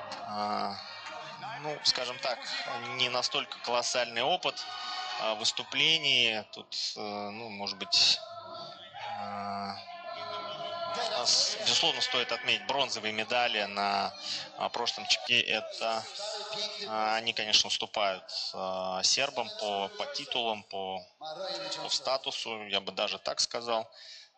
Ну, скажем так, не настолько колоссальный опыт выступлений. Тут, ну, может быть, нас, безусловно, стоит отметить бронзовые медали на прошлом чемпионате. Это они, конечно, уступают сербам по титулам, по статусу, я бы даже так сказал.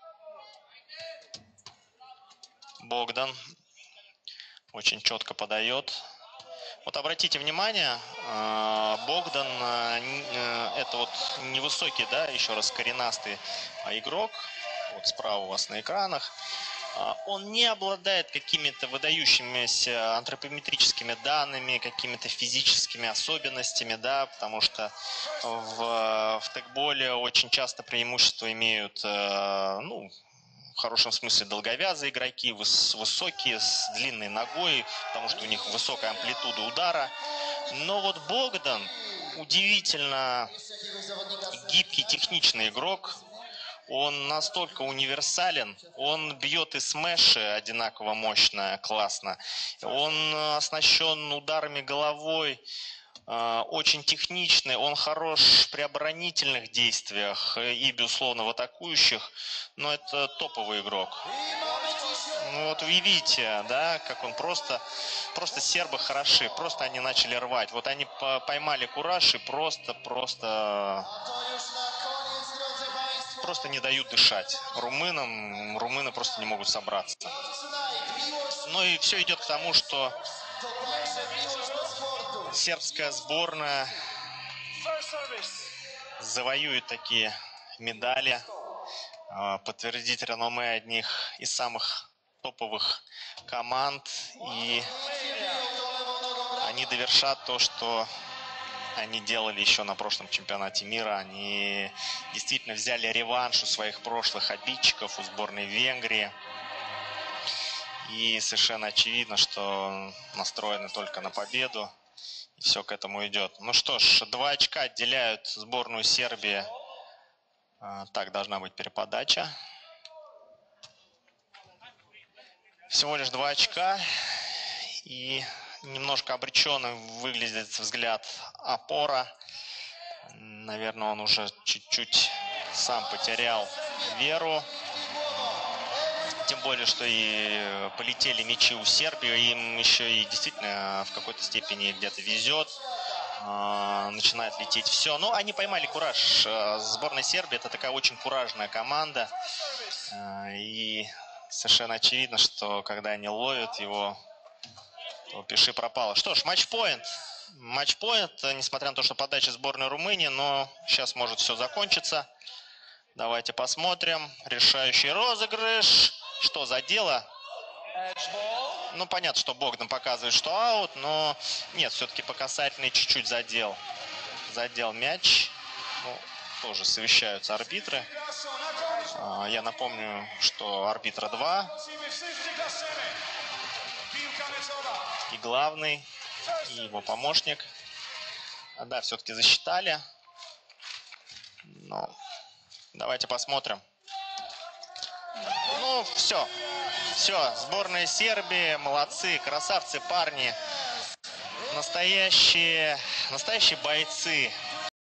Богдан очень четко подает. Вот обратите внимание, Богдан это вот невысокий, да, еще раз коренастый игрок. Вот справа у вас на экранах. Он не обладает какими-то выдающимися антропометрическими данными, какими-то физическими особенностями, да, потому что в тегболе очень часто преимущество имеют, ну, в хорошем смысле долговязые игроки, высокие, с длинной ногой, потому что у них высокая амплитуда удара. Но вот Богдан удивительно гибкий, техничный игрок. Он настолько универсален, он бьет и смеши одинаково мощно, классно. Он оснащен ударами головой, очень техничный, он хорош при оборонительных действиях и, безусловно, в атакующих, но это топовый игрок. Ну вот вы видите, да, как он просто сербы хороши, просто они начали рвать. Вот они поймали кураж и просто не дают дышать румынам. Румыны просто не могут собраться. Ну и все идет к тому, что сербская сборная завоюет такие медали, подтвердить реноме одних из самых топовых команд, и они довершат то, что они делали еще на прошлом чемпионате мира. Они действительно взяли реванш у своих прошлых обидчиков, у сборной Венгрии. И совершенно очевидно, что настроены только на победу. И все к этому идет. Ну что ж, 2 очка отделяют сборную Сербии. Так, должна быть переподача. Всего лишь 2 очка. И немножко обреченным выглядит взгляд Опора. Наверное, он уже чуть-чуть сам потерял веру. Тем более, что и полетели мячи у Сербии. Им еще и действительно в какой-то степени где-то везет. Начинает лететь все. Но они поймали кураж. Сборная Сербии — это такая очень куражная команда. И совершенно очевидно, что когда они ловят его, то пиши пропало. Что ж, матчпоинт. Матчпоинт, несмотря на то, что подача сборной Румынии, но сейчас может все закончиться. Давайте посмотрим. Решающий розыгрыш. Что за дело? Ну, понятно, что Богдан показывает, что аут, но нет, все-таки по касательной чуть-чуть задел. Задел мяч. Ну, тоже совещаются арбитры. Я напомню, что арбитра 2. И главный, и его помощник. Да, все-таки засчитали. Но давайте посмотрим. Ну, все. Все, сборная Сербии, молодцы, красавцы, парни. Настоящие бойцы.